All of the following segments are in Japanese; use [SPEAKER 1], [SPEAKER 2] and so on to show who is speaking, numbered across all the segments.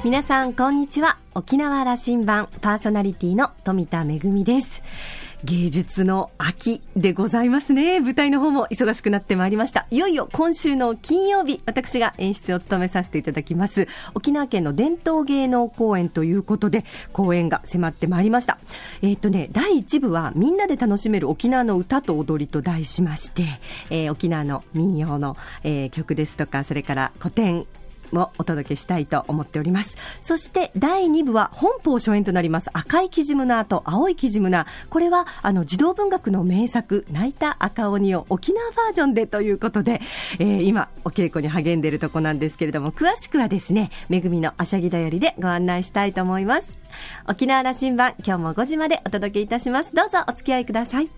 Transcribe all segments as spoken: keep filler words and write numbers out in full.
[SPEAKER 1] 皆さんこんにちは。沖縄羅針盤パーソナリティの富田恵です。芸術の秋でございますね。舞台の方も忙しくなってまいりました。いよいよ今週の金曜日、私が演出を務めさせていただきます沖縄県の伝統芸能公演ということで、公演が迫ってまいりました。えーっとねだいいち部はみんなで楽しめる沖縄の歌と踊りと題しまして、えー、沖縄の民謡の、えー、曲ですとか、それから古典をお届けしたいと思っております。そしてだいに部は本邦初演となります赤いキジムナーと青いキジムナー。これはあの児童文学の名作泣いた赤鬼を沖縄バージョンでということで、えー、今お稽古に励んでいるとこなんですけれども、詳しくはですねめぐみのあしゃぎだよりでご案内したいと思います。沖縄羅針盤、今日もごじまでお届けいたします。どうぞお付き合いください。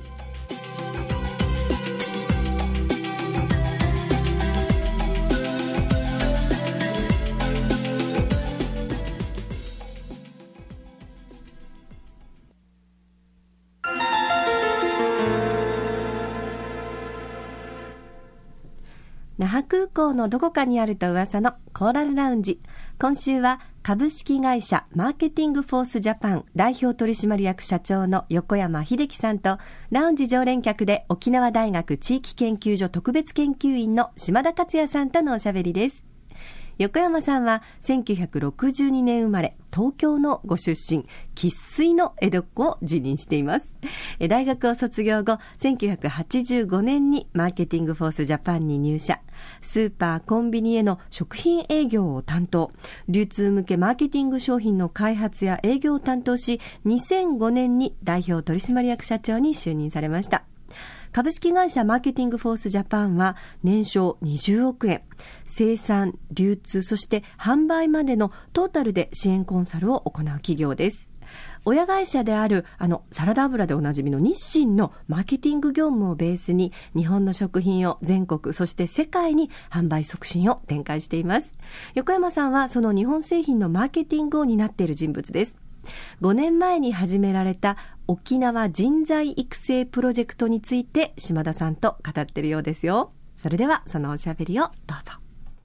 [SPEAKER 1] 那覇空港のどこかにあると噂のコーラルラウンジ。今週は株式会社マーケティングフォースジャパン代表取締役社長の横山秀樹さんと、ラウンジ常連客で沖縄大学地域研究所特別研究員の島田克也さんとのおしゃべりです。横山さんはせんきゅうひゃくろくじゅうにねん生まれ、東京のご出身、生粋の江戸っ子を自認しています。大学を卒業後、せんきゅうひゃくはちじゅうごねんにマーケティングフォースジャパンに入社。スーパーコンビニへの食品営業を担当、流通向けマーケティング商品の開発や営業を担当し、にせんごねんに代表取締役社長に就任されました。株式会社マーケティングフォースジャパンは年商にじゅうおくえん、生産、流通、そして販売までのトータルで支援コンサルを行う企業です。親会社であるあのサラダ油でおなじみの日清のマーケティング業務をベースに、日本の食品を全国そして世界に販売促進を展開しています。横山さんはその日本製品のマーケティングを担っている人物です。ごねんまえに始められた沖縄人材育成プロジェクトについて島田さんと語っているようですよ。それではそのおしゃべりをどうぞ。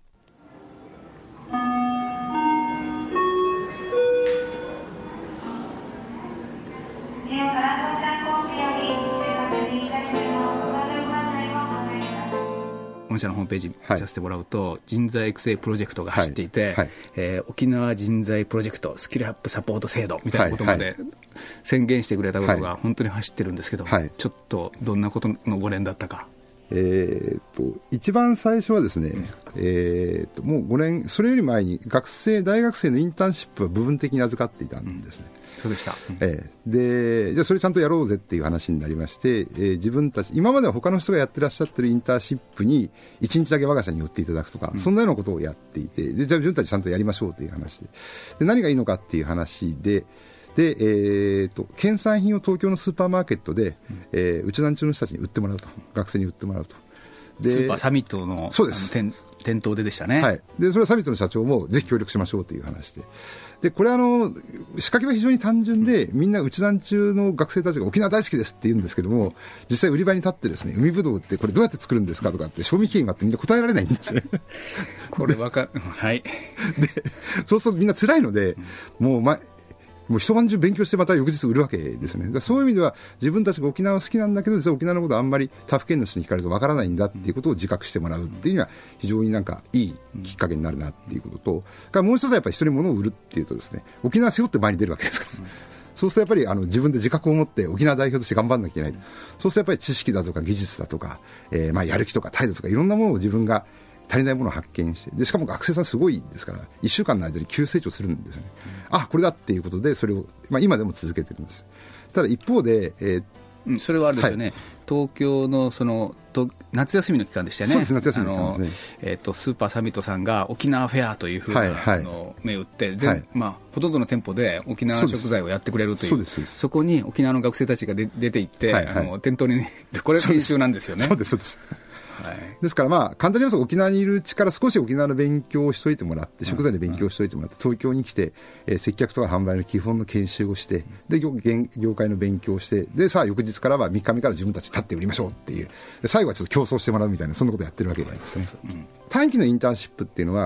[SPEAKER 2] 御社のホームページ見させてもらうと、はい、人材育成プロジェクトが走っていて、はいはい、えー、沖縄人材プロジェクトスキルアップサポート制度みたいなことまで宣言してくれたことが本当に走ってるんですけど、はい、ちょっとどんなことのご連だったか。
[SPEAKER 3] えー、と一番最初はですね、えー、ともうごねん、それより前に学生大学生のインターンシップは部分的に預かっていたんですね、
[SPEAKER 2] うん、そうでした、うん、
[SPEAKER 3] えー、でじゃあそれちゃんとやろうぜっていう話になりまして、えー、自分たち今までは他の人がやってらっしゃってるインターンシップにいちにちだけ我が社に寄っていただくとか、うん、そんなようなことをやっていて、でじゃあ自分たちちゃんとやりましょうという話 で, で何がいいのかっていう話でで、えー、と県産品を東京のスーパーマーケットで、うん、えー、うちなんちゅうの人たちに売ってもらうと、学生に売ってもらうと。
[SPEAKER 2] でスーパーサミットの
[SPEAKER 3] そうです
[SPEAKER 2] 店, 店頭ででしたね、
[SPEAKER 3] はい、でそれはサミットの社長もぜひ協力しましょうという話で、でこれはあの仕掛けは非常に単純で、みんなうちなんちゅうの学生たちが沖縄大好きですって言うんですけども、実際売り場に立ってですね、海ぶどうってこれどうやって作るんですかとかって賞味期限があってみんな答えられないんですね
[SPEAKER 2] これわかるはいで
[SPEAKER 3] そうするとみんな辛いので、うん、もう前もう一晩中勉強してまた翌日売るわけですね。だからそういう意味では自分たちが沖縄好きなんだけど、実は沖縄のことはあんまり他府県の人に聞かれるとわからないんだっていうことを自覚してもらうっていうのは非常になんかいいきっかけになるなっていうことと、からもう一つはやっぱり人に物を売るっていうとですね、沖縄背負って前に出るわけですから、そうするとやっぱりあの自分で自覚を持って沖縄代表として頑張らなきゃいけない。そうするとやっぱり知識だとか技術だとか、えー、まあやる気とか態度とかいろんなものを自分が足りないものを発見して、でしかも学生さんすごいですからいっしゅうかんの間に急成長するんですよね、うん、あこれだっていうことでそれを、まあ、今でも続けてるんです。ただ一方で、えー
[SPEAKER 2] うん、それはあれですよね、はい、東京のそのと夏休みの期間でしたよね。
[SPEAKER 3] そうです、夏休みの期間ですね。
[SPEAKER 2] えー、とスーパーサミットさんが沖縄フェアというふうな、はいはい、あの銘打って、はい、まあ、ほとんどの店舗で沖縄食材をやってくれるという、 そ, うそこに沖縄の学生たちがで出て行って、はいはい、あの店頭にこれが研修なんですよね。
[SPEAKER 3] そうですそうですはい、ですから、まあ、簡単に言いますと沖縄にいるうちから少し沖縄の勉強をしておいてもらって、食材の勉強をしておいてもらって、東京に来て、えー、接客とか販売の基本の研修をして、で 業, 業界の勉強をして、でさあ翌日からはみっかめから自分たち立って売りましょうっていう、で最後はちょっと競争してもらうみたいな、そんなことをやってるわけなんですね、うん、短期のインターンシップっていうのは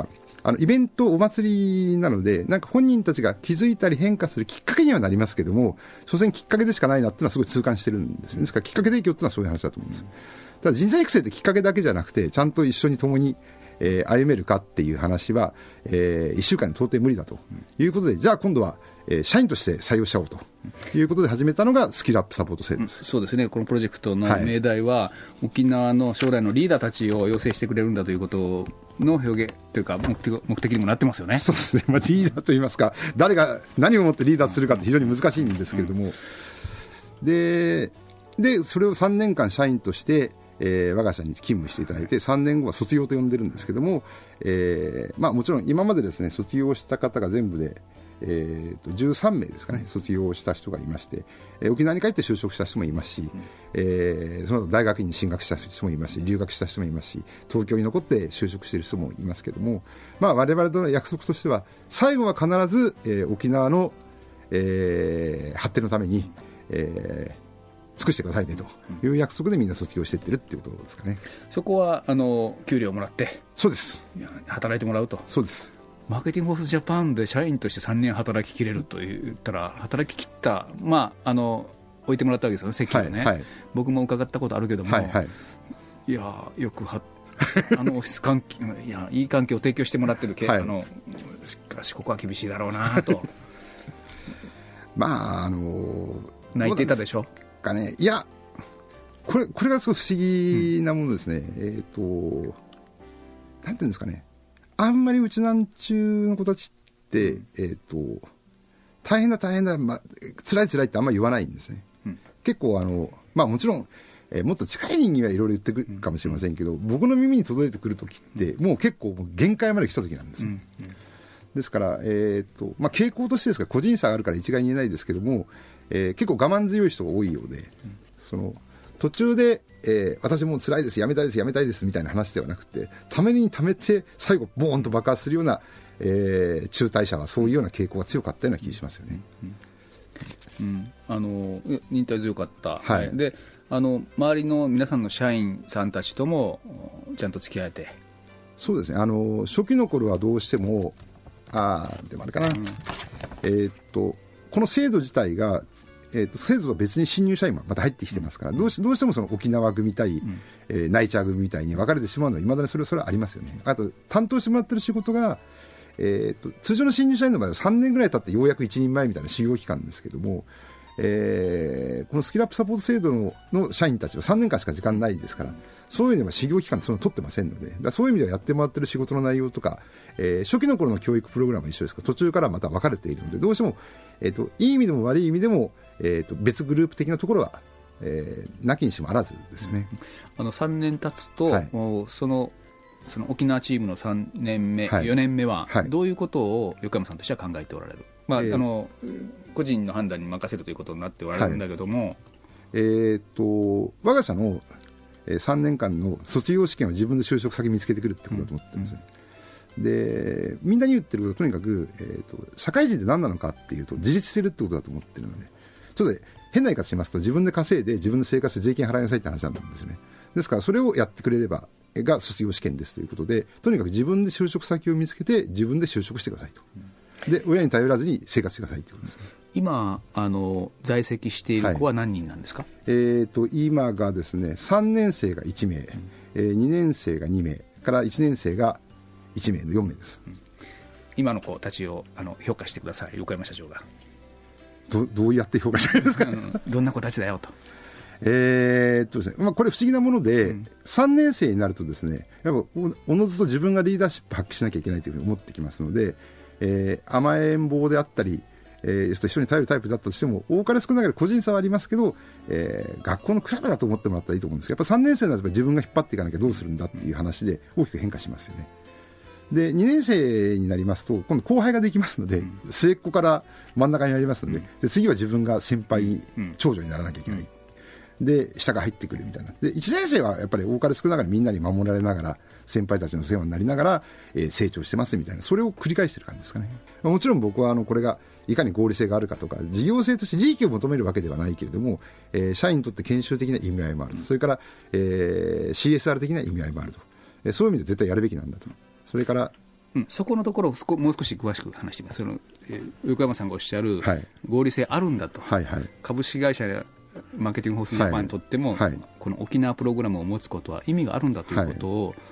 [SPEAKER 3] あのイベントお祭りなので、なんか本人たちが気づいたり変化するきっかけにはなりますけども、所詮きっかけでしかないなっていうのはすごい痛感してるんですね。ですからきっかけ提供っていうのはそういう話だと思うんです。ただ人材育成ってきっかけだけじゃなくて、ちゃんと一緒に共に、えー、歩めるかっていう話は、えー、いっしゅうかんに到底無理だということで、じゃあ今度は、えー、社員として採用しちゃおうということで始めたのがスキルアップサポート制度です。
[SPEAKER 2] そうですね。このプロジェクトの命題は、はい、沖縄の将来のリーダーたちを養成してくれるんだということの表現というか目的、目的にもなってますよね。
[SPEAKER 3] そうですね。まあ、リーダーといいますか、誰が何をもってリーダーするかって非常に難しいんですけれども、うん、で, でそれをさんねんかん社員としてえー、我が社に勤務していただいて、さんねんごは卒業と呼んでるんですけども、えーまあ、もちろん今までですね、卒業した方が全部で、えー、とじゅうさんめいですかね、卒業した人がいまして、えー、沖縄に帰って就職した人もいますし、うんえー、その後大学院に進学した人もいますし、留学した人もいますし、東京に残って就職している人もいますけども、まあ、我々の約束としては最後は必ず、えー、沖縄の、えー、発展のために、えー尽くしてくださいねという約束でみんな卒業していってるっていうことですかね。
[SPEAKER 2] そこはあの給料をもらって、
[SPEAKER 3] そうです、
[SPEAKER 2] 働いてもらうと。
[SPEAKER 3] そうです。
[SPEAKER 2] マーケティングフォースジャパンで社員としてさんねん働ききれると言ったら、働ききった、まあ、あの置いてもらったわけですよね、席をね、はいはい、僕も伺ったことあるけども、はいはい、いやよくはあのオフィス環境いやいい環境を提供してもらってるけ、はい、あのしかしここは厳しいだろうなと
[SPEAKER 3] まああの
[SPEAKER 2] 泣いていたでしょ
[SPEAKER 3] かね。いやこれ、これがすごい不思議なものですね、うん、えっ、ー、となんていうんですかね、あんまりうちなんちゅうの子たちって、うん、えー、と大変だ大変だ、ま、辛い辛いってあんまり言わないんですね、うん、結構あの、まあ、もちろん、えー、もっと力いい人間はいろいろ言ってくるかもしれませんけど、うん、僕の耳に届いてくるときってもう結構もう限界まで来たときなんですね、うんうん、ですから、えーとまあ、傾向としてですが個人差があるから一概に言えないですけども、えー、結構我慢強い人が多いようで、うん、その途中で、えー、私もう辛いです、やめたいです、やめたいですみたいな話ではなくて、ためにためて最後ボーンと爆発するような、えー、中退者はそういうような傾向が強かったような気がしますよね、うん
[SPEAKER 2] うん、あの忍耐強かった、はい、であの周りの皆さんの社員さんたちともちゃんと付き合えて。
[SPEAKER 3] そうですね、あの初期の頃はどうしてもあでもあれかな、うん、えー、っとこの制度自体がえー、と制度と別に新入社員もまた入ってきてますから、どうし、どうしてもその沖縄組対、うんえー、ナイチャー組みたいに分かれてしまうのはいまだにそれ、それはありますよね。あと担当してもらってる仕事が、えー、と通常の新入社員の場合はさんねんぐらい経ってようやく一人前みたいな修行期間ですけども、えー、このスキルアップサポート制度 の, の社員たちはさんねんかんしか時間ないですから、そういう意味では修行期間その取ってませんので、だそういう意味ではやってもらってる仕事の内容とか、えー、初期の頃の教育プログラムは一緒ですが、途中からまた分かれているので、どうしても、えー、といい意味でも悪い意味でも、えー、と別グループ的なところは、えー、なきにしもあらずですね。
[SPEAKER 2] あのさんねん経つと、はい、そのその沖縄チームのさんねんめ、はい、よねんめはどういうことを横山さんとしては考えておられる、まあえー、あの個人の判断に任せるということになっておられるんだけども、はい、
[SPEAKER 3] えー、と我が社のさんねんかんの卒業試験は自分で就職先見つけてくるってことだと思ってるんですよ、うんうん、でみんなに言ってることはとにかく、えー、と社会人って何なのかっていうと自立してるってことだと思ってるので、ちょっと変な言い方しますと自分で稼いで自分で生活して税金払いなさいって話なんですよね。ですからそれをやってくれればが卒業試験ですということで、とにかく自分で就職先を見つけて自分で就職してくださいと、うん、で親に頼らずに生活してくださいということです、ね。
[SPEAKER 2] 今あの在籍している子は何人なんですか？はい、
[SPEAKER 3] えー、と今がですねさんねん生がいちめい、うんえー、にねん生がにめいからいちねん生がいちめいのよんめいです、うん、
[SPEAKER 2] 今の子たちをあの評価してください、横山社長が。
[SPEAKER 3] ど, どうやって評価してるんですか、うん、
[SPEAKER 2] どんな子たちだよと。
[SPEAKER 3] えーっとですねまあ、これ不思議なもので、うん、さんねん生になるとですねやっぱおのずと自分がリーダーシップ発揮しなきゃいけないというふうに思ってきますので、えー、甘えん坊であったり、えー、一緒に頼るタイプだったとしても多かれ少なかれ個人差はありますけど、えー、学校のクラブだと思ってもらったらいいと思うんですけど、やっぱさんねん生になれば自分が引っ張っていかなきゃどうするんだっていう話で大きく変化しますよね。でにねん生になりますと今度後輩ができますので、うん、末っ子から真ん中になりますので、うん、で次は自分が先輩、うん、長女にならなきゃいけない、うんで下が入ってくるみたいな。でいちねん生はやっぱり多かれ少なかれみんなに守られながら先輩たちの世話になりながら、えー、成長してますみたいな、それを繰り返している感じですかね。もちろん僕はあのこれがいかに合理性があるかとか事業性として利益を求めるわけではないけれども、えー、社員にとって研修的な意味合いもある、それから、えー、シーエスアール 的な意味合いもあると、えー、そういう意味で絶対やるべきなんだと。それから、
[SPEAKER 2] うん、そこのところをもう少し詳しく話してみます。その、えー、横山さんがおっしゃる、はい、合理性あるんだと、はいはい、株式会社やマーケティングフォースジャパンにとっても、はいはい、この沖縄プログラムを持つことは意味があるんだということを、はい、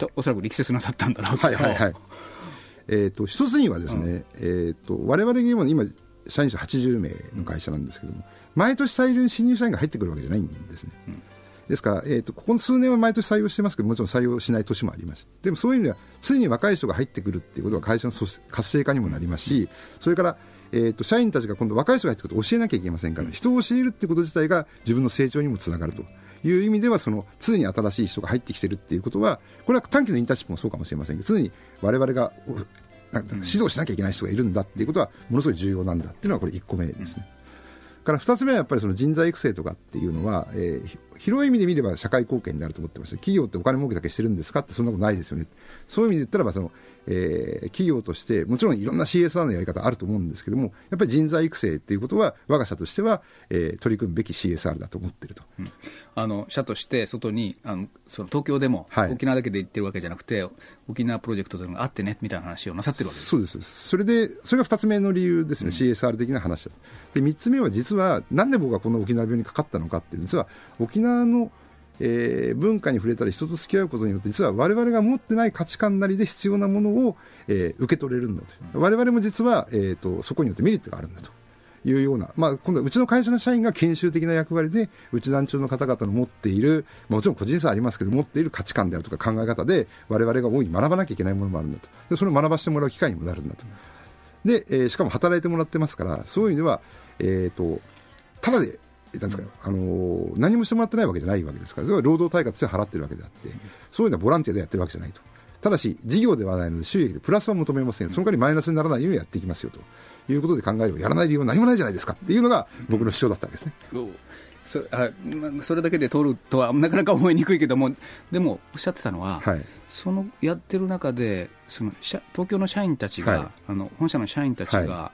[SPEAKER 2] おそらく力説なさったんだろうけど、はいはいはい、
[SPEAKER 3] えー、と一つにはですね、うん、えー、と我々今、今社員数はちじゅうめいの会社なんですけども、毎年大量に新入社員が入ってくるわけじゃないんですね、うん、ですから、えー、とここの数年は毎年採用してますけど、もちろん採用しない年もあります。でもそういう意味では常に若い人が入ってくるっていうことは会社の活性化にもなりますし、それから、えー、と社員たちが今度若い人が入ってくると教えなきゃいけませんから、人を教えるってこと自体が自分の成長にもつながるという意味では、その常に新しい人が入ってきてるっていうことは、これは短期のインターンシップもそうかもしれませんけど、常に我々が指導しなきゃいけない人がいるんだっていうことはものすごい重要なんだっていうのはこれいっこめですね。からふたつめはやっぱりその人材育成とかっていうのは、えー、広い意味で見れば社会貢献になると思ってまして、企業ってお金儲けだけしてるんですかってそんなことないですよね。そういう意味で言ったらばその、えー、企業としてもちろんいろんな シーエスアール のやり方あると思うんですけども、やっぱり人材育成っていうことは我が社としては、えー、取り組むべき シーエスアール だと思っていると、
[SPEAKER 2] うん、あの社として外にあのその東京でも、はい、沖縄だけで言ってるわけじゃなくて、沖縄プロジェクトというのがあってねみたいな話をなさってるわけです。
[SPEAKER 3] そうです。それでそれがふたつめの理由ですね、うん、シーエスアール 的な話だと。でみっつめは実はなんで僕がこの沖縄病にかかったのかっていう、実は沖縄のえー、文化に触れたり人と付き合うことによって、実は我々が持ってない価値観なりで必要なものを、えー、受け取れるんだと。我々も実は、えーと、そこによってメリットがあるんだというような、まあ、今度はうちの会社の社員が研修的な役割で、うち団長の方々の持っている、もちろん個人差ありますけど、持っている価値観であるとか考え方で我々が大いに学ばなきゃいけないものもあるんだと。でそれを学ばせてもらう機会にもなるんだと。で、えー、しかも働いてもらってますから、そういう意味では、えーと、ただでなんですか、あのー、何もしてもらってないわけじゃないわけですから、それは労働対価として払ってるわけであって、そういうのはボランティアでやってるわけじゃないと。ただし事業ではないので収益でプラスは求めません。その代わりマイナスにならないようにやっていきますよということで考えれば、やらない理由は何もないじゃないですかっていうのが僕の主張だったわけですね。
[SPEAKER 2] それ、あ、それだけで通るとはなかなか思いにくいけども、でもおっしゃってたのは、はい、そのやってる中でその東京の社員たちが、はい、あの本社の社員たちが、はい、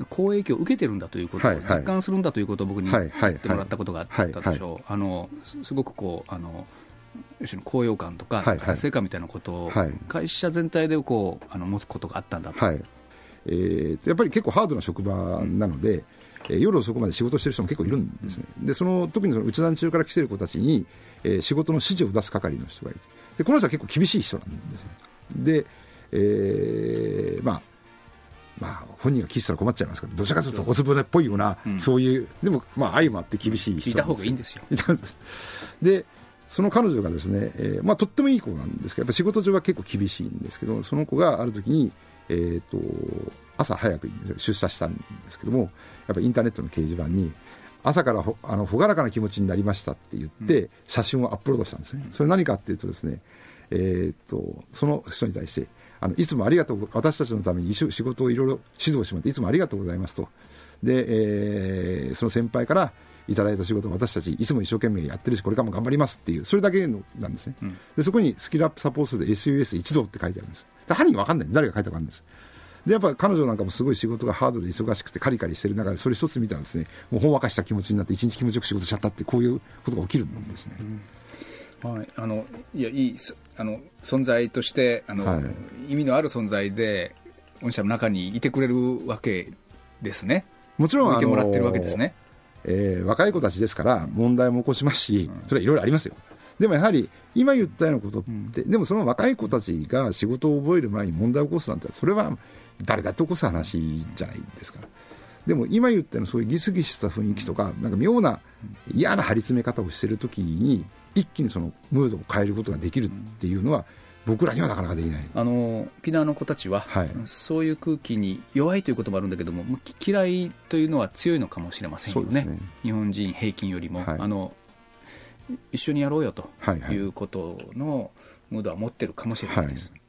[SPEAKER 2] 好影響を受けてるんだということを実感するんだということを僕に言ってもらったことがあったでしょう。あのすごくこうあの高揚感とか達成感みたいなことを会社全体でこうあの持つことがあったんだと、はい、
[SPEAKER 3] えー、やっぱり結構ハードな職場なので、うん、夜遅くまで仕事してる人も結構いるんですね。でその特にその内団中から来てる子たちに、えー、仕事の指示を出す係の人がいて、でこの人は結構厳しい人なんですね。で、えー、まあまあ、本人が聞いてたら困っちゃいますけど、どちらかというとおつぼねっぽいような、うん、そういうでも、まあ、相もあって厳しい人なんです。
[SPEAKER 2] いた方がいいんですよ。
[SPEAKER 3] でその彼女がですね、えーまあ、とってもいい子なんですけど、やっぱ仕事上は結構厳しいんですけど、その子がある時に、えー、と朝早くに出社したんですけども、やっぱりインターネットの掲示板に朝からほあの朗らかな気持ちになりましたって言って、うん、写真をアップロードしたんですね。それ何かっていうとですね、えー、とその人に対してあのいつもありがとう、私たちのために仕事をいろいろ指導してもらっていつもありがとうございますと。で、えー、その先輩からいただいた仕事を私たちいつも一生懸命やってるし、これからも頑張りますっていう、それだけのなんですね、うん、でそこにスキルアップサポートで エスユーエス 一同って書いてあるんです。で犯人分かんない、誰が書いたか分かんないです。でやっぱ彼女なんかもすごい仕事がハードで忙しくてカリカリしてる中で、それ一つ見たらですね、もうほんわかした気持ちになって一日気持ちよく仕事しちゃったって、こういうことが起きるんですね。
[SPEAKER 2] うん、はい、あのいやいいあの存在としてあの、はい、意味のある存在で御社の中にいてくれるわけですね。もちろん見てもらってるわけですね。
[SPEAKER 3] えー、若い子たちですから問題も起こしますし、それはいろいろありますよ。でもやはり今言ったようなことって、うん、でもその若い子たちが仕事を覚える前に問題を起こすなんて、それは誰だって起こす話じゃないですか。でも今言ったようなそういうギスギスした雰囲気とか、なんか妙な嫌な張り詰め方をしているときに一気にそのムードを変えることができるっていうのは僕らにはなかなかできない。
[SPEAKER 2] あの沖縄の子たちは、はい、そういう空気に弱いということもあるんだけども、嫌いというのは強いのかもしれませんよ ね, ね日本人平均よりも、はい、あの一緒にやろうよということのムードは持ってるかもしれないです、はいはい、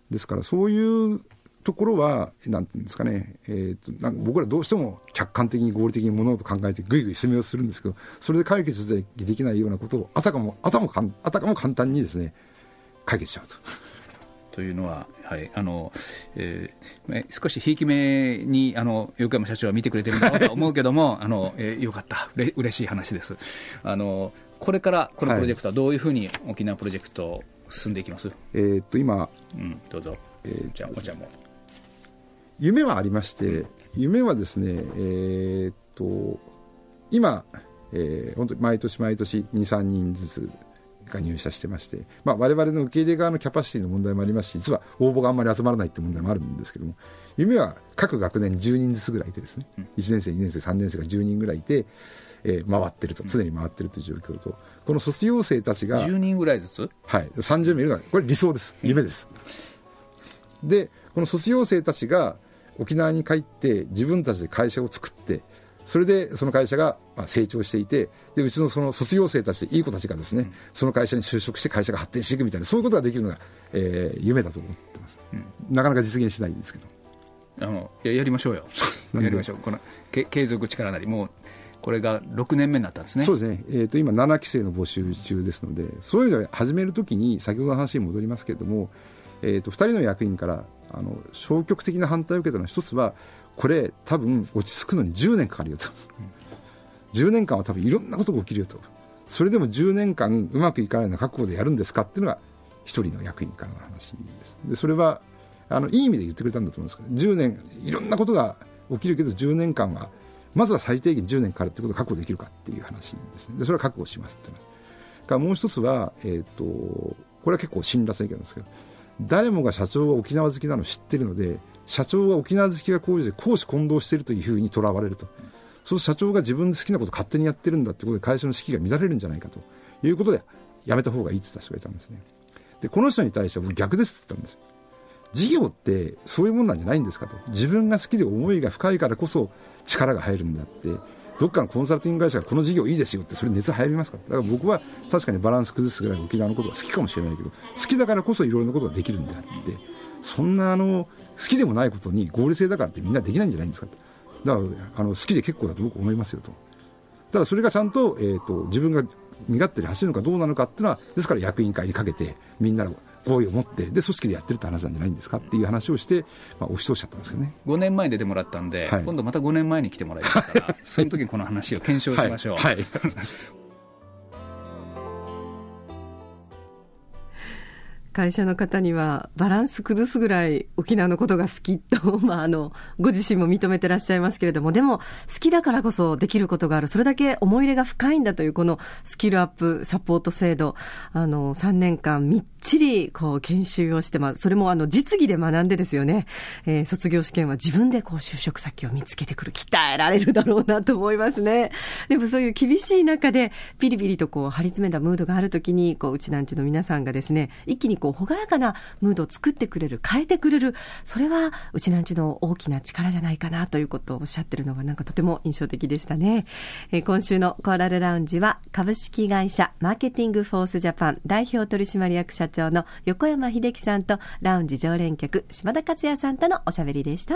[SPEAKER 3] ですからそういうところはなんていうんですかね、えー、となんか僕らどうしても客観的に合理的に物事を考えてぐいぐい進めようとするんですけど、それで解決できないようなことをあたかもあたもかんあたかも簡単にですね解決しちゃうと。
[SPEAKER 2] というのは、はい、あのえー、少しひいき目にあの横山社長は見てくれてるんだろうと思うけどもあの、えー、よかった、うれ嬉しい話です。あのこれからこのプロジェクトはどういうふうに沖縄プロジェクトを進んでいきます？
[SPEAKER 3] はい、えー、っと今、
[SPEAKER 2] うん、どうぞ。
[SPEAKER 3] えー、
[SPEAKER 2] じゃあお茶も
[SPEAKER 3] 夢はありまして、夢はですね、えー、っと今、えー、本当に毎年毎年に、さんにんずつが入社してまして、まあ、我々の受け入れ側のキャパシティの問題もありますし、実は応募があんまり集まらないって問題もあるんですけども、夢は各学年じゅうにんずつぐらいいてですね、うん、いちねん生にねん生さんねん生がじゅうにんぐらいいて、えー、回ってると、常に回ってるという状況と、この卒業生たちが
[SPEAKER 2] じゅうにんぐらいずつ、
[SPEAKER 3] はい、さんじゅうめいいるのはこれ理想です、夢です。でこの卒業生たちが沖縄に帰って自分たちで会社を作って、それでその会社が成長していて、でうちのその卒業生たちでいい子たちがですね、うん、その会社に就職して会社が発展していくみたいな、そういうことができるのが、えー、夢だと思ってます、うん、なかなか実現しないんですけど、
[SPEAKER 2] あの や, やりましょうよやりましょう。このけ継続力なり、もうこれがろくねんめになったんですね。
[SPEAKER 3] そうですね、えー、と今ななきせいの募集中ですので、そういうのを始めるときに先ほどの話に戻りますけれども、えー、とふたりの役員からあの消極的な反対を受けたのは、一つはこれ多分落ち着くのにじゅうねんかかるよと、うん、じゅうねんかんは多分いろんなことが起きるよと、それでもじゅうねんかんうまくいかないような覚悟でやるんですかっていうのが一人の役員からの話です。でそれはあのいい意味で言ってくれたんだと思うんですけど、じゅうねんいろんなことが起きるけどじゅうねんかんはまずは最低限じゅうねんかかるってことを覚悟できるかっていう話ですね。でそれは覚悟しますって話から、もう一つは、えーと、これは結構辛辣な意見なんですけど、誰もが社長が沖縄好きなのを知ってるので、社長が沖縄好きが高じて公私混同しているというふうにとらわれると、そう社長が自分で好きなことを勝手にやってるんだということで会社の士気が乱れるんじゃないかということでやめた方がいいって言った人がいたんですね。でこの人に対しては僕逆ですって言ったんです。事業ってそういうもんなんじゃないんですかと、自分が好きで思いが深いからこそ力が入るんだって、どっかのコンサルティング会社がこの事業いいですよってそれ熱入りますか。だから僕は確かにバランス崩すぐらい沖縄のことが好きかもしれないけど、好きだからこそいろいろなことができるんであって、そんなあの好きでもないことに合理性だからってみんなできないんじゃないんですかと。だからあの好きで結構だと僕思いますよと。ただそれがちゃんと、えーと自分が身勝手に走るのかどうなのかっていうのは、ですから役員会にかけてみんなの合意を持ってで組織でやってるって話なんじゃないんですかっていう話をして、まあ、押し通しちゃったんですよね。
[SPEAKER 2] ごねんまえに出てもらったんで、はい、今度またごねんまえに来てもらいますから、その時にこの話を検証しましょう。はいはい
[SPEAKER 1] 会社の方にはバランス崩すぐらい沖縄のことが好きと、まあ、あのご自身も認めてらっしゃいますけれども、でも好きだからこそできることがある、それだけ思い入れが深いんだというこのスキルアップサポート制度、あのさんねんかんみっちりこう研修をして、まあ、それもあの実技で学んでですよね、えー、卒業試験は自分でこう就職先を見つけてくる、鍛えられるだろうなと思いますね。でもそういう厳しい中でピリピリとこう張り詰めたムードがあるときに、こううちなんちの皆さんがですね、一気にこう朗らかなムードを作ってくれる、変えてくれる、それはうちなんちの大きな力じゃないかなということをおっしゃってるのがなんかとても印象的でしたね。えー、今週のコーラルラウンジは株式会社マーケティングフォースジャパン代表取締役社長の横山秀樹さんとラウンジ常連客島田克也さんとのおしゃべりでした。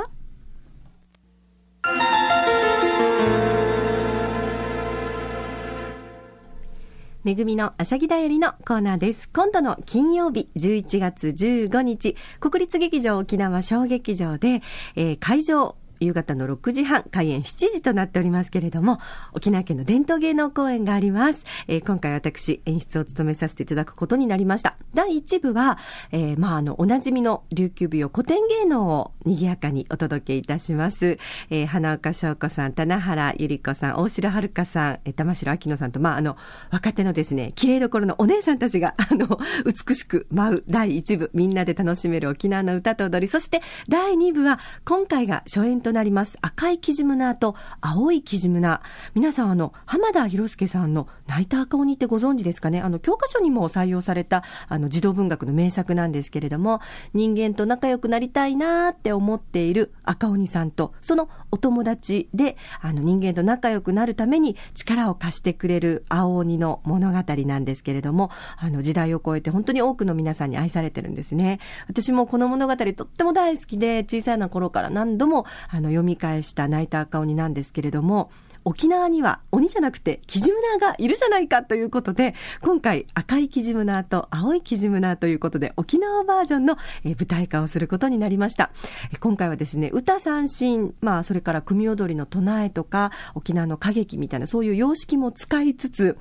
[SPEAKER 1] めぐみのあしゃぎだよりのコーナーです。今度の金曜日じゅういちがつじゅうごにち、国立劇場沖縄小劇場で、えー、会場夕方のろくじはん、開演しちじとなっておりますけれども、沖縄県の伝統芸能公演があります。えー、今回私演出を務めさせていただくことになりました。だいいち部は、えー、まああのおなじみの琉球舞踊古典芸能を賑やかにお届けいたします。えー、花岡翔子さん、棚原ゆり子さん、大城遥さん、えー、玉城明乃さんと、まああの若手のですね、綺麗どころのお姉さんたちがあの美しく舞うだいいち部、みんなで楽しめる沖縄の歌と踊り、そしてだいに部は今回が初演となります赤いキジムナーと青いキジムナー。皆さんあの浜田博介さんの泣いた赤鬼ってご存知ですかね。あの教科書にも採用されたあの児童文学の名作なんですけれども、人間と仲良くなりたいなって思っている赤鬼さんとそのお友達で、あの人間と仲良くなるために力を貸してくれる青鬼の物語なんですけれども、あの時代を超えて本当に多くの皆さんに愛されてるんですね。私もこの物語とっても大好きで、小さいな頃から何度もあの読み返した泣いた赤鬼なんですけれども、沖縄には鬼じゃなくてキジムナーがいるじゃないかということで、今回赤いキジムナーと青いキジムナーということで沖縄バージョンの舞台化をすることになりました。今回はですね、歌三線、まあそれから組踊りの唱えとか沖縄の歌劇みたいなそういう様式も使いつつ、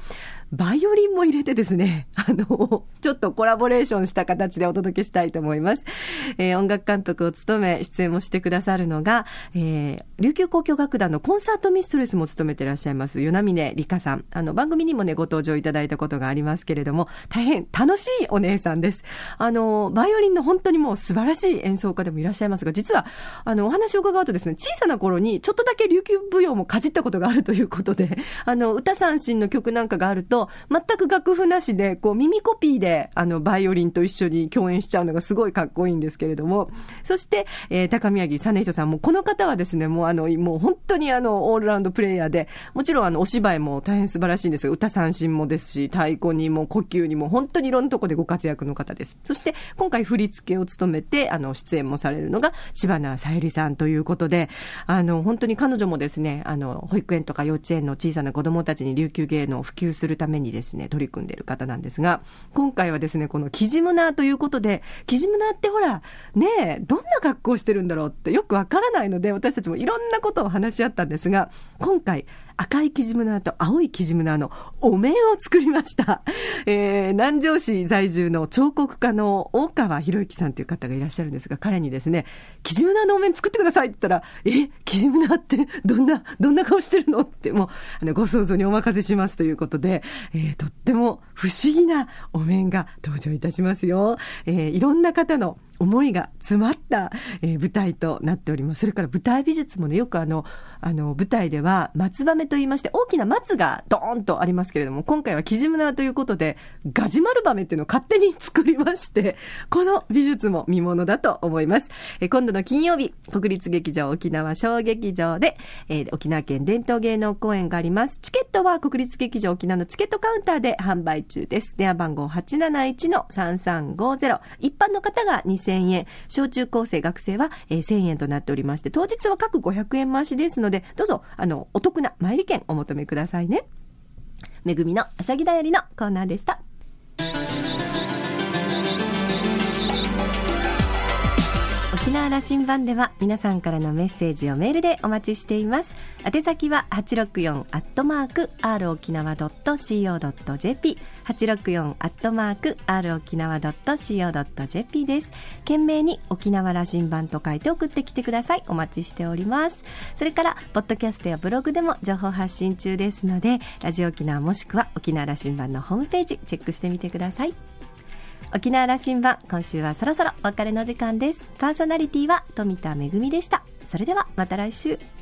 [SPEAKER 1] バイオリンも入れてですね、あのちょっとコラボレーションした形でお届けしたいと思います。えー、音楽監督を務め出演もしてくださるのが、えー、琉球交響楽団のコンサートミストレスも務めていらっしゃいます与那嶺理香さん、あの番組にもねご登場いただいたことがありますけれども、大変楽しいお姉さんです。あのバイオリンの本当にもう素晴らしい演奏家でもいらっしゃいますが、実はあのお話を伺うとですね、小さな頃にちょっとだけ琉球舞踊もかじったことがあるということで、あの歌三振の曲なんかがあると全く楽譜なしでこう耳コピーであのバイオリンと一緒に共演しちゃうのがすごいかっこいいんですけれども、そして、えー、高宮城実人さんも、この方はですね、もうあのもう本当にあのオールラウンドプレイヤーで、もちろんあのお芝居も大変素晴らしいんですが、歌三振もですし、太鼓にも呼吸にも本当にいろんなところでご活躍の方です。そして今回振り付けを務めてあの出演もされるのが柴名さゆりさんということで、あの本当に彼女もですね、あの保育園とか幼稚園の小さな子どもたちに琉球芸能を普及するためにですね取り組んでいる方なんですが、今回はですねこのキジムナーということで、キジムナーってほらねえどんな格好をしてるんだろうってよくわからないので、私たちもいろんなことを話し合ったんですが、今回赤いキジムナーと青いキジムナーのお面を作りました。えー、南城市在住の彫刻家の大川博之さんという方がいらっしゃるんですが、彼にですね、キジムナーのお面作ってくださいって言ったら、え、キジムナーってどんなどんな顔してるのって、もうあのご想像にお任せしますということで、えー、とっても不思議なお面が登場いたしますよ。えー、いろんな方の思いが詰まった、えー、舞台となっております。それから舞台美術もね、よくあのあの舞台では松羽目といいまして、大きな松がドーンとありますけれども、今回はキジムナーということでガジュマルバメっていうのを勝手に作りまして、この美術も見ものだと思います。えー、今度の金曜日、国立劇場沖縄小劇場で、えー、沖縄県伝統芸能公演があります。チケットは国立劇場沖縄のチケットカウンターで販売中です。電話番号 はちなないちのさんさんごゼロ、一般の方がにせんえん、小中高生学生は、えー、せんえんとなっておりまして、当日は各ごひゃくえん回しですので、どうぞあのお得な前売り券お求めくださいね。めぐみのあしゃぎだよりのコーナーでした。沖縄羅針盤では皆さんからのメッセージをメールでお待ちしています。宛先は はちろくよん アットマーク アール 沖縄 ドット シーオー ドット ジェーピー はちろくよん アットマーク アール 沖縄 ドット シーオー ドット ジェーピー です。懸命に沖縄羅針盤と書いて送ってきてください。お待ちしております。それからポッドキャストやブログでも情報発信中ですので、ラジオ沖縄もしくは沖縄羅針盤のホームページチェックしてみてください。沖縄羅針盤、今週はそろそろお別れの時間です。パーソナリティは富田恵でした。それではまた来週。